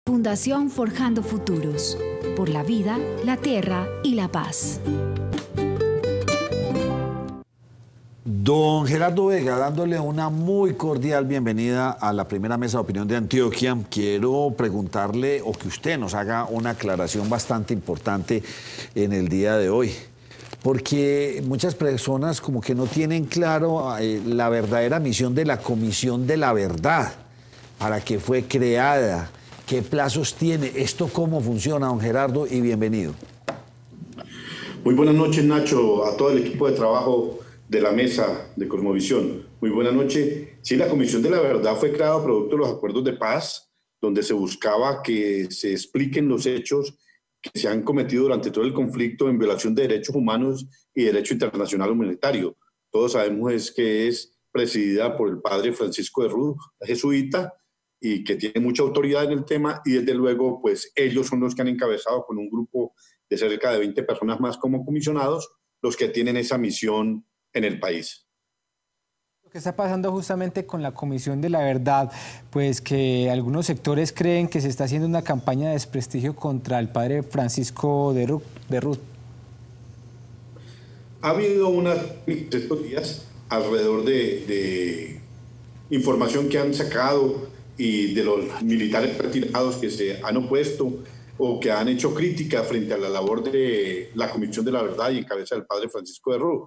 Fundación Forjando Futuros, por la vida, la tierra y la paz. Don Gerardo Vega, dándole una muy cordial bienvenida a la primera mesa de opinión de Antioquia. Quiero preguntarle o que usted nos haga una aclaración bastante importante en el día de hoy. Porque muchas personas como que no tienen claro la verdadera misión de la Comisión de la Verdad, para qué fue creada, qué plazos tiene, esto cómo funciona, don Gerardo, y bienvenido. Muy buenas noches, Nacho, a todo el equipo de trabajo de la mesa de Cosmovisión. Muy buenas noches. Sí, la Comisión de la Verdad fue creada producto de los acuerdos de paz, donde se buscaba que se expliquen los hechos que se han cometido durante todo el conflicto en violación de derechos humanos y derecho internacional humanitario. Todos sabemos que es presidida por el padre Francisco de Ruz, jesuita, y que tiene mucha autoridad en el tema, y desde luego, pues ellos son los que han encabezado con un grupo de cerca de 20 personas más como comisionados, los que tienen esa misión en el país. ¿Qué está pasando justamente con la Comisión de la Verdad? Pues que algunos sectores creen que se está haciendo una campaña de desprestigio contra el padre Francisco de Ruz. Ha habido estos días alrededor de información que han sacado y de los militares retirados que se han opuesto o que han hecho crítica frente a la labor de la Comisión de la Verdad y en cabeza del padre Francisco de Ruz.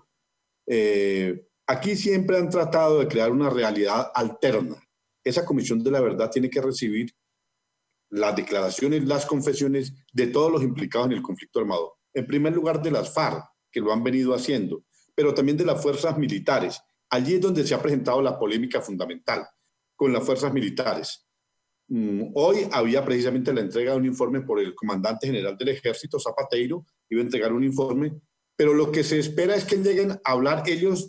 Aquí siempre han tratado de crear una realidad alterna. Esa Comisión de la Verdad tiene que recibir las declaraciones, las confesiones de todos los implicados en el conflicto armado. En primer lugar, de las FARC, que lo han venido haciendo, pero también de las fuerzas militares. Allí es donde se ha presentado la polémica fundamental, con las fuerzas militares. Hoy había precisamente la entrega de un informe por el comandante general del Ejército, Zapateiro, iba a entregar un informe, pero lo que se espera es que lleguen a hablar ellos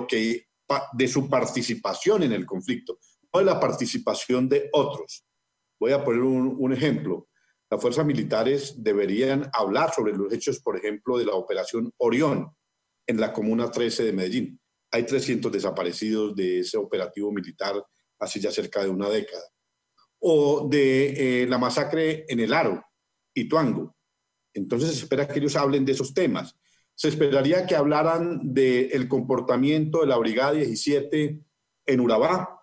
de su participación en el conflicto, no de la participación de otros. Voy a poner un ejemplo. Las fuerzas militares deberían hablar sobre los hechos, por ejemplo, de la operación Orión en la Comuna 13 de Medellín. Hay 300 desaparecidos de ese operativo militar hace ya cerca de una década. O de la masacre en El Aro, Ituango. Entonces se espera que ellos hablen de esos temas. Se esperaría que hablaran del comportamiento de la Brigada 17 en Urabá,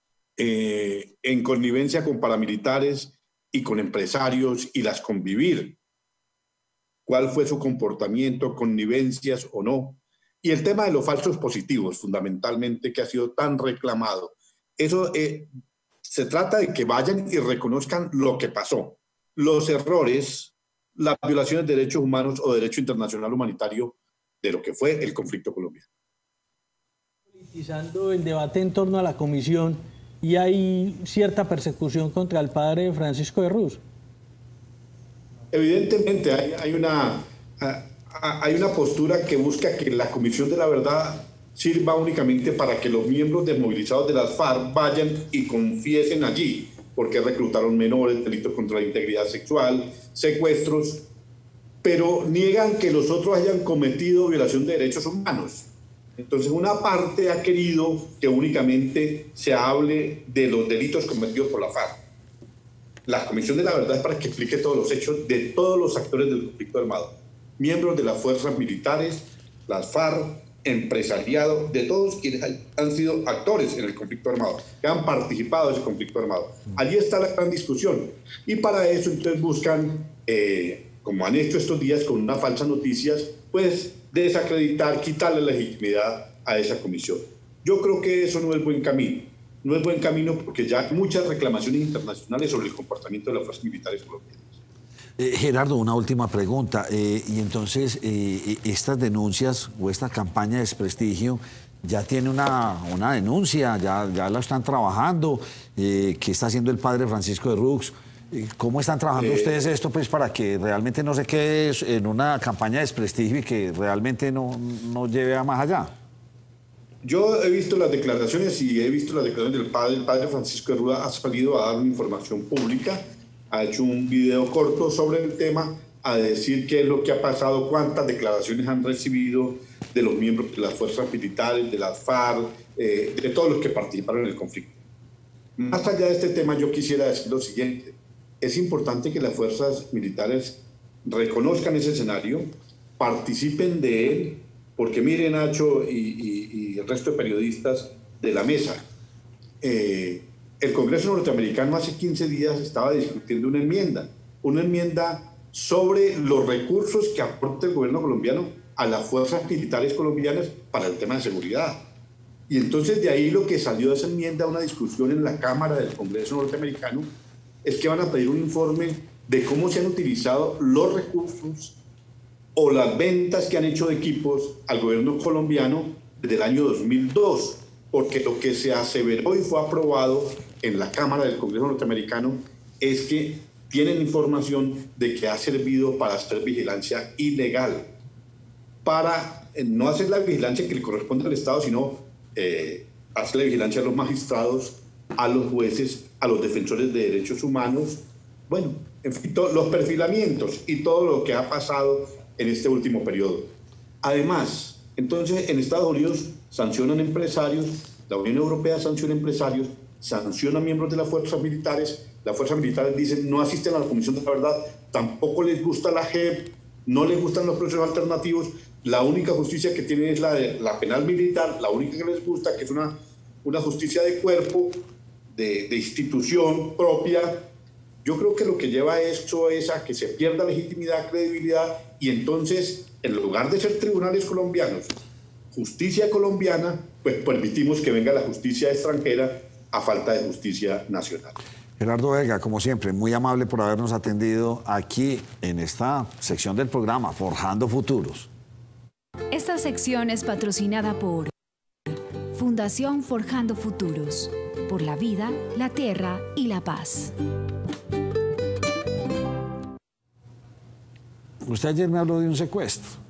en connivencia con paramilitares y con empresarios y las convivir. ¿Cuál fue su comportamiento, connivencias o no? Y el tema de los falsos positivos, fundamentalmente, que ha sido tan reclamado. Eso se trata de que vayan y reconozcan lo que pasó, los errores, las violaciones de derechos humanos o derecho internacional humanitario de lo que fue el conflicto colombiano. Politizando el debate en torno a la comisión y hay cierta persecución contra el padre Francisco de Ruz. Evidentemente hay una postura que busca que la Comisión de la Verdad sirva únicamente para que los miembros desmovilizados de las FARC vayan y confiesen allí, porque reclutaron menores, delitos contra la integridad sexual, secuestros, pero niegan que los otros hayan cometido violación de derechos humanos. Entonces una parte ha querido que únicamente se hable de los delitos cometidos por la FARC. La Comisión de la Verdad es para que explique todos los hechos de todos los actores del conflicto armado, miembros de las fuerzas militares, las FARC, empresariado, de todos quienes han sido actores en el conflicto armado, que han participado en ese conflicto armado. Allí está la gran discusión. Y para eso entonces buscan, como han hecho estos días con unas falsas noticias, pues desacreditar, quitarle legitimidad a esa comisión. Yo creo que eso no es buen camino. No es buen camino porque ya hay muchas reclamaciones internacionales sobre el comportamiento de las fuerzas militares colombianas. Gerardo, una última pregunta. Y entonces, estas denuncias o esta campaña de desprestigio ya tiene una denuncia, ya la están trabajando. ¿Qué está haciendo el padre Francisco de Ruz? ¿Cómo están trabajando ustedes esto pues, para que realmente no se quede en una campaña de desprestigio y que realmente no lleve a más allá? Yo he visto las declaraciones y he visto las declaraciones del padre. El padre Francisco de Ruz ha salido a dar una información pública, ha hecho un video corto sobre el tema, a decir qué es lo que ha pasado, cuántas declaraciones han recibido de los miembros de las fuerzas militares, de las FARC, de todos los que participaron en el conflicto. Más allá de este tema, yo quisiera decir lo siguiente. es importante que las fuerzas militares reconozcan ese escenario, participen de él, porque mire, Nacho y el resto de periodistas de la mesa, el Congreso norteamericano hace 15 días estaba discutiendo una enmienda sobre los recursos que aporta el gobierno colombiano a las fuerzas militares colombianas para el tema de seguridad. Y entonces de ahí lo que salió de esa enmienda, una discusión en la Cámara del Congreso norteamericano, es que van a pedir un informe de cómo se han utilizado los recursos o las ventas que han hecho de equipos al gobierno colombiano desde el año 2002, porque lo que se aseveró y fue aprobado en la Cámara del Congreso norteamericano es que tienen información de que ha servido para hacer vigilancia ilegal, para no hacer la vigilancia que le corresponde al Estado, sino hacer la vigilancia a los magistrados, a los jueces, a los defensores de derechos humanos, bueno, en fin, los perfilamientos y todo lo que ha pasado en este último periodo. Además, entonces, en Estados Unidos sancionan empresarios, la Unión Europea sanciona empresarios, sanciona miembros de las fuerzas militares dicen no asisten a la Comisión de la Verdad, tampoco les gusta la JEP, no les gustan los procesos alternativos, la única justicia que tienen es la penal militar, la única que les gusta, que es una justicia de cuerpo, de institución propia. Yo creo que lo que lleva esto es a que se pierda legitimidad, credibilidad, y entonces, en lugar de ser tribunales colombianos, justicia colombiana, pues permitimos que venga la justicia extranjera a falta de justicia nacional. Gerardo Vega, como siempre, muy amable por habernos atendido aquí en esta sección del programa, Forjando Futuros. Esta sección es patrocinada por Fundación Forjando Futuros, por la vida, la tierra y la paz. Usted ayer me habló de un secuestro.